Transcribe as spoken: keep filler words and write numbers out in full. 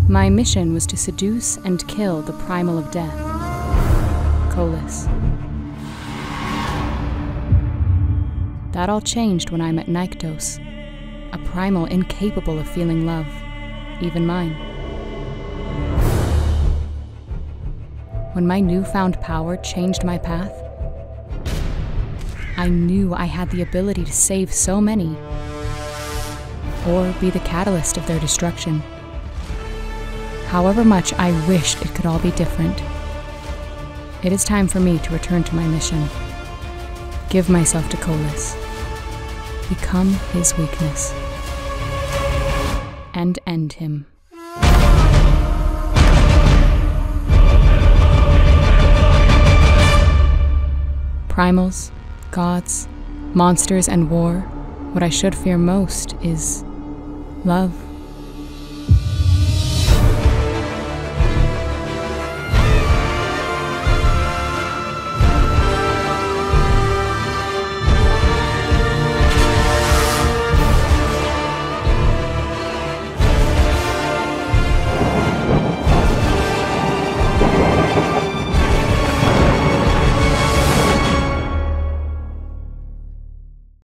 My mission was to seduce and kill the Primal of Death, Kolis. That all changed when I met Nyktos, a Primal incapable of feeling love, even mine. When my newfound power changed my path, I knew I had the ability to save so many, or be the catalyst of their destruction. However much I wished it could all be different, it is time for me to return to my mission. Give myself to Kolis, become his weakness, and end him. Primals, gods, monsters, and war, what I should fear most is love.